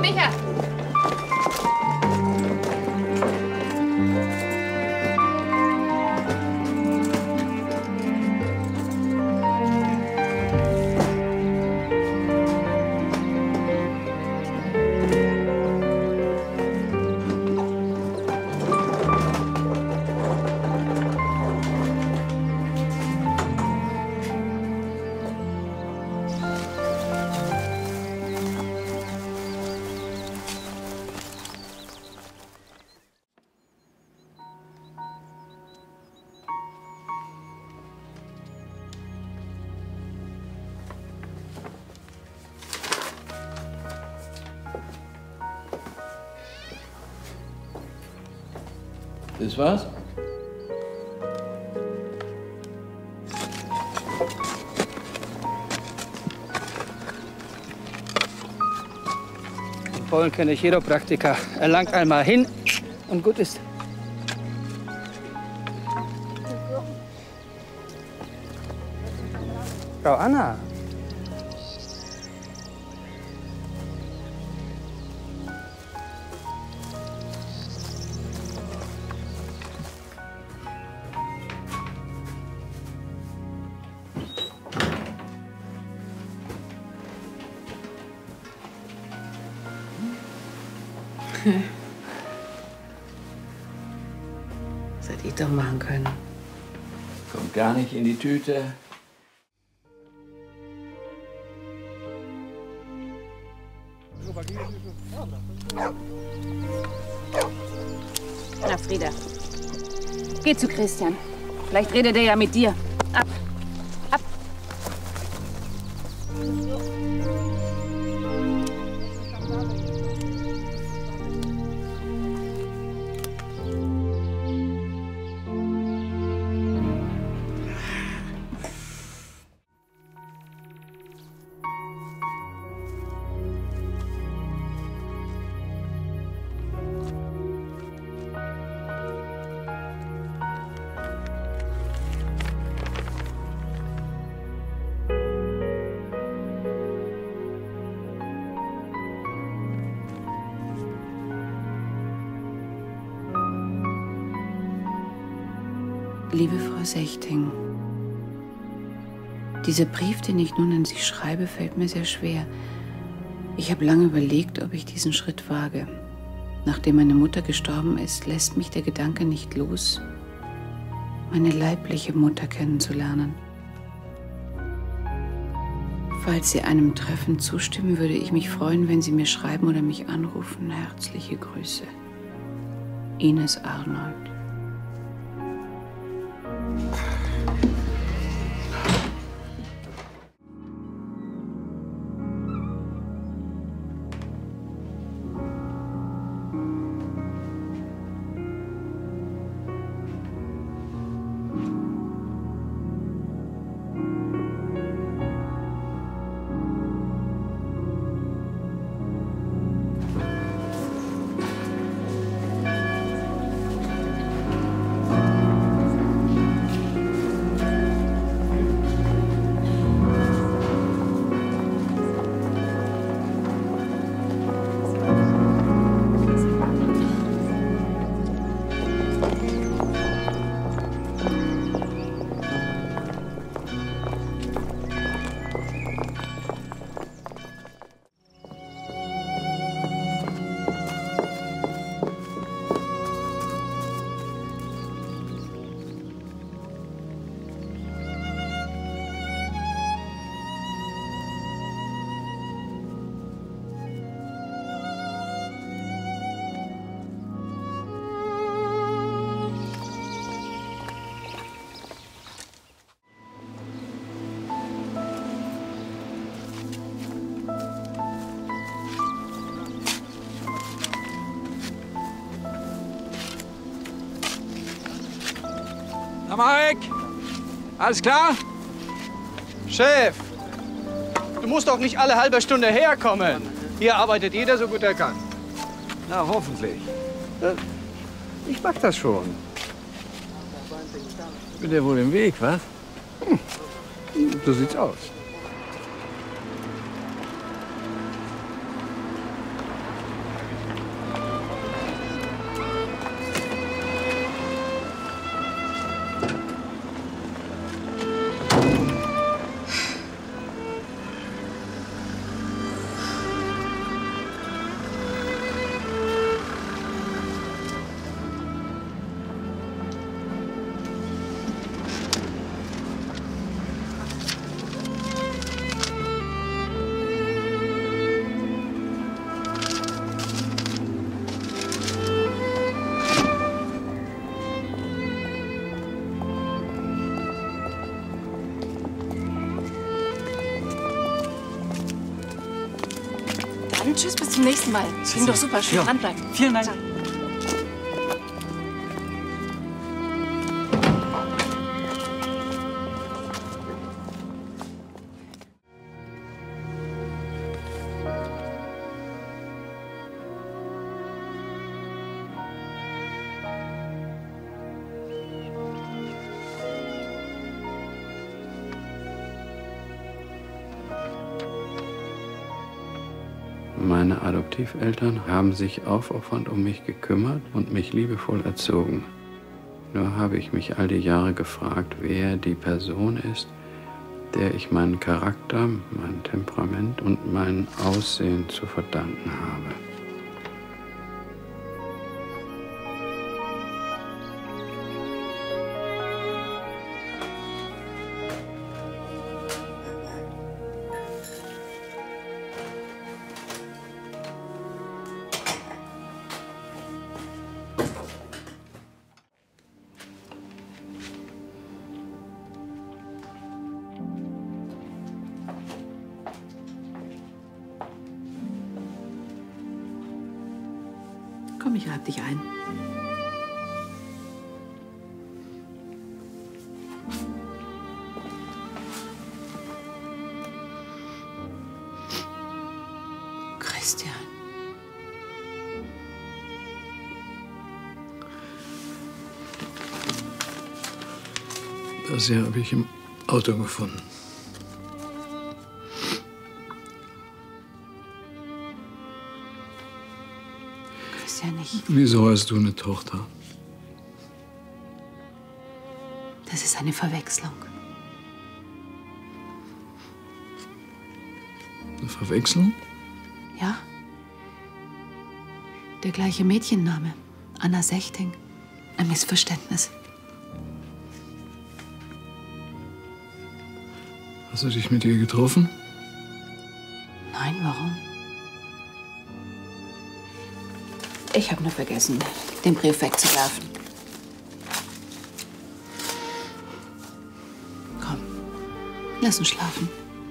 Micha! Das war's? In Polen kenne ich Chiropraktiker. Er langt einmal hin und gut ist. Frau Anna. Das hätte ich doch machen können. Kommt gar nicht in die Tüte. Na, Frieda. Geh zu Christian. Vielleicht redet er ja mit dir. Ab. Ab. Liebe Frau Sechting, dieser Brief, den ich nun an Sie schreibe, fällt mir sehr schwer. Ich habe lange überlegt, ob ich diesen Schritt wage. Nachdem meine Mutter gestorben ist, lässt mich der Gedanke nicht los, meine leibliche Mutter kennenzulernen. Falls Sie einem Treffen zustimmen, würde ich mich freuen, wenn Sie mir schreiben oder mich anrufen. Herzliche Grüße. Ines Arnold. Na, Marek? Alles klar? Chef, du musst doch nicht alle halbe Stunde herkommen. Hier arbeitet jeder so gut er kann. Na, hoffentlich. Ich mach das schon. Bin dir wohl im Weg, was? So sieht's aus. Dann tschüss, bis zum nächsten Mal. Ging doch super, schön dranbleiben. Vielen Dank. Ciao. Meine Adoptiveltern haben sich aufopfernd um mich gekümmert und mich liebevoll erzogen. Nur habe ich mich all die Jahre gefragt, wer die Person ist, der ich meinen Charakter, mein Temperament und mein Aussehen zu verdanken habe. Komm, ich reib dich ein. Christian. Das hier habe ich im Auto gefunden. Ja nicht. Wieso hast du eine Tochter? Das ist eine Verwechslung. Eine Verwechslung? Ja. Der gleiche Mädchenname. Anna Sechting. Ein Missverständnis. Hast du dich mit ihr getroffen? Nein, warum? Ich habe nur vergessen, den Brief wegzuwerfen. Komm, lass uns schlafen.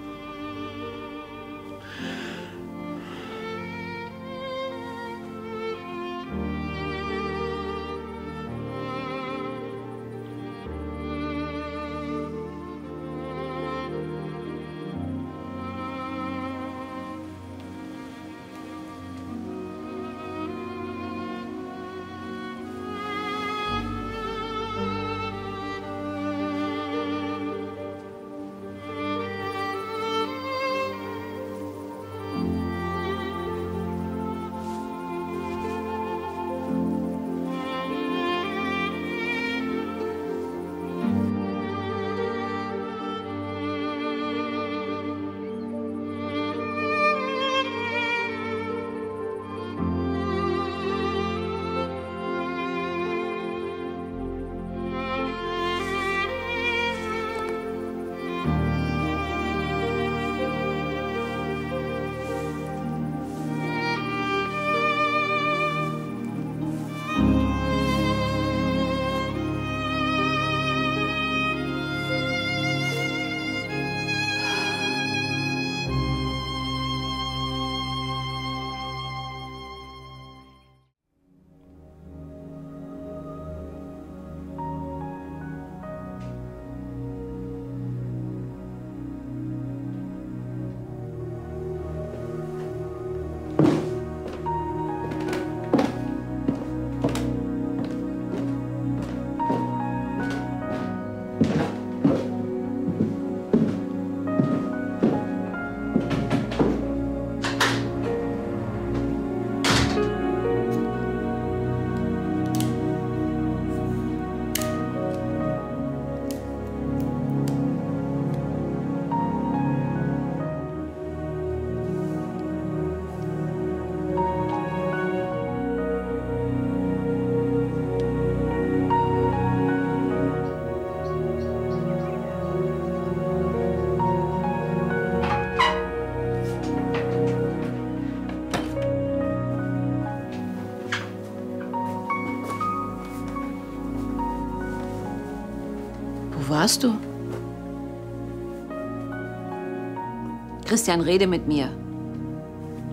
Wo warst du? Christian, rede mit mir.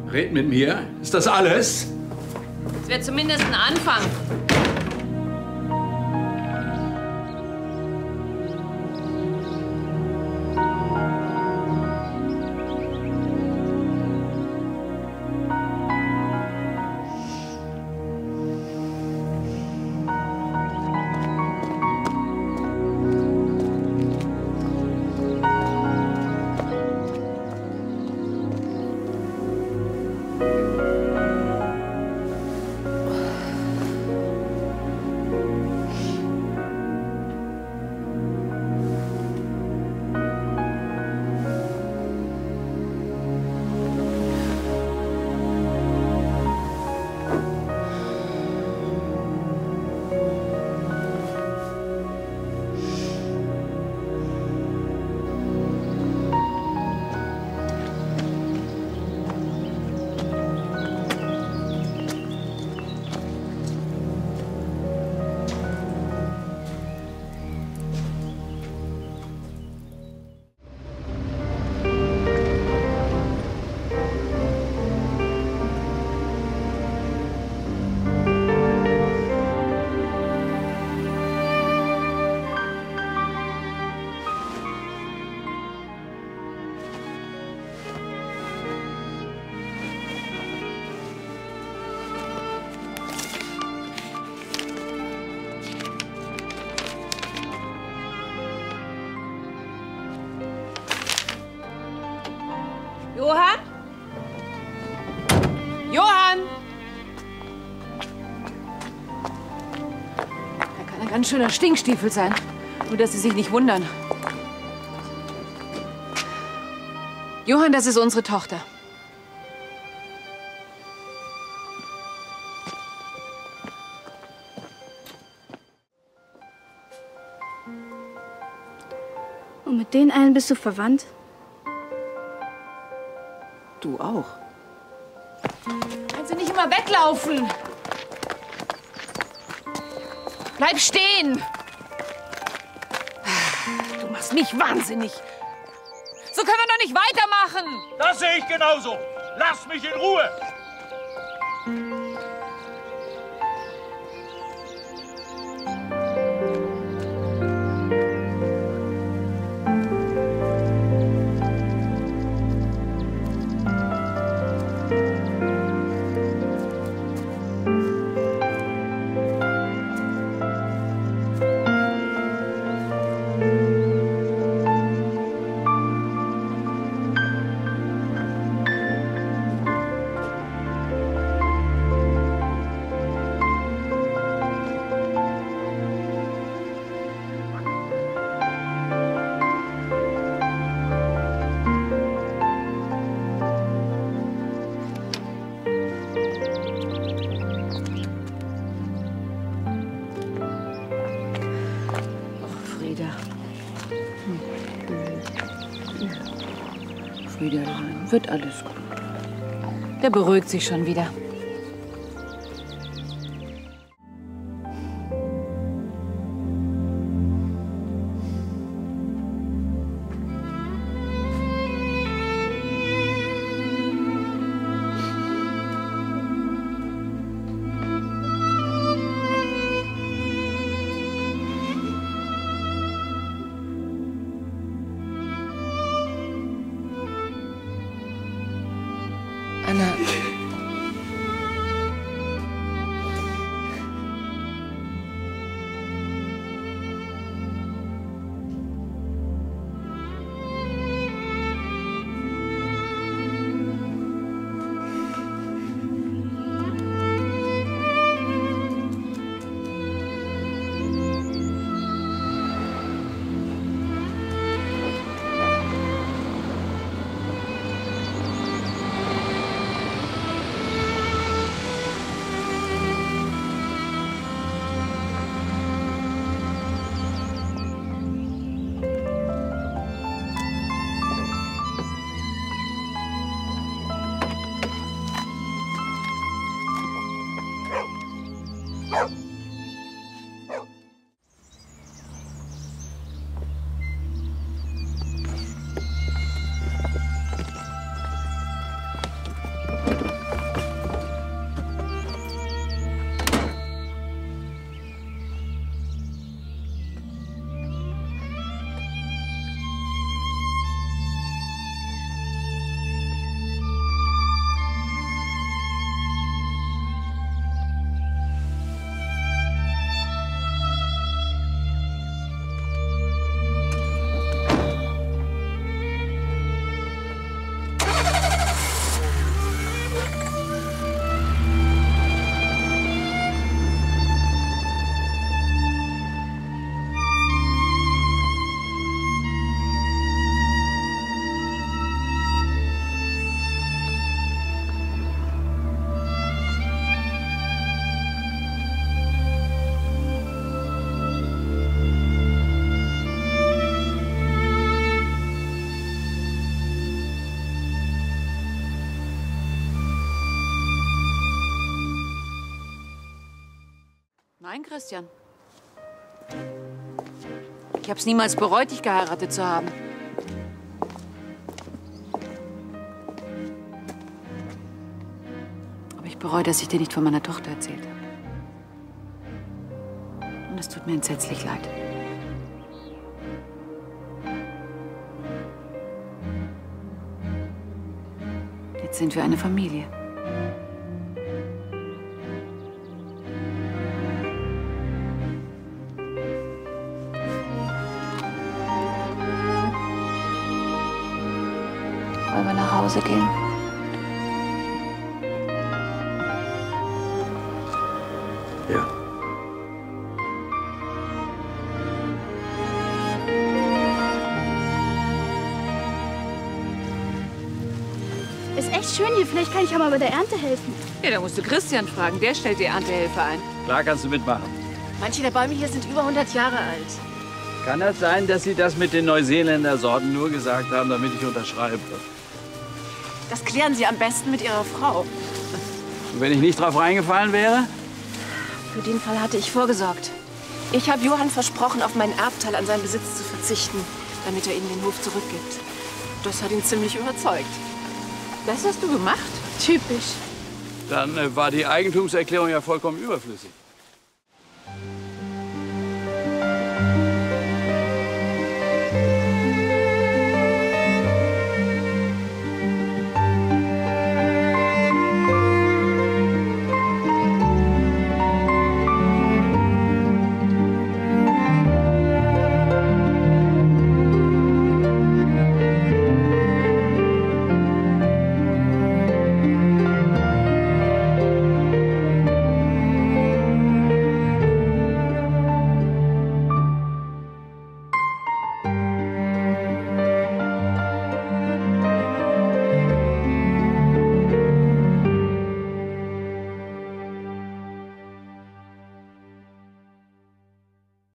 Red mit mir. Ist das alles? Das wäre zumindest ein Anfang. Johann? Johann! Er kann ein ganz schöner Stinkstiefel sein. Nur, dass Sie sich nicht wundern. Johann, das ist unsere Tochter. Und mit den allen bist du verwandt? Du auch. Kannst du nicht immer weglaufen? Bleib stehen! Du machst mich wahnsinnig. So können wir doch nicht weitermachen! Das sehe ich genauso! Lass mich in Ruhe! Friederlein, wird alles gut. Der beruhigt sich schon wieder. Anna. Nein, Christian. Ich habe es niemals bereut, dich geheiratet zu haben. Aber ich bereue, dass ich dir nicht von meiner Tochter erzählt habe. Und es tut mir entsetzlich leid. Jetzt sind wir eine Familie. Wollen wir nach Hause gehen? Ja. Ist echt schön hier. Vielleicht kann ich ja mal bei der Ernte helfen. Ja, da musst du Christian fragen. Der stellt die Erntehelfer ein. Klar kannst du mitmachen. Manche der Bäume hier sind über 100 Jahre alt. Kann das sein, dass Sie das mit den Neuseeländer Sorten nur gesagt haben, damit ich unterschreibe? Das klären Sie am besten mit Ihrer Frau. Und wenn ich nicht drauf reingefallen wäre? Für den Fall hatte ich vorgesorgt. Ich habe Johann versprochen, auf meinen Erbteil an seinen Besitz zu verzichten, damit er Ihnen den Hof zurückgibt. Das hat ihn ziemlich überzeugt. Das hast du gemacht? Typisch. Dann war die Eigentumserklärung ja vollkommen überflüssig.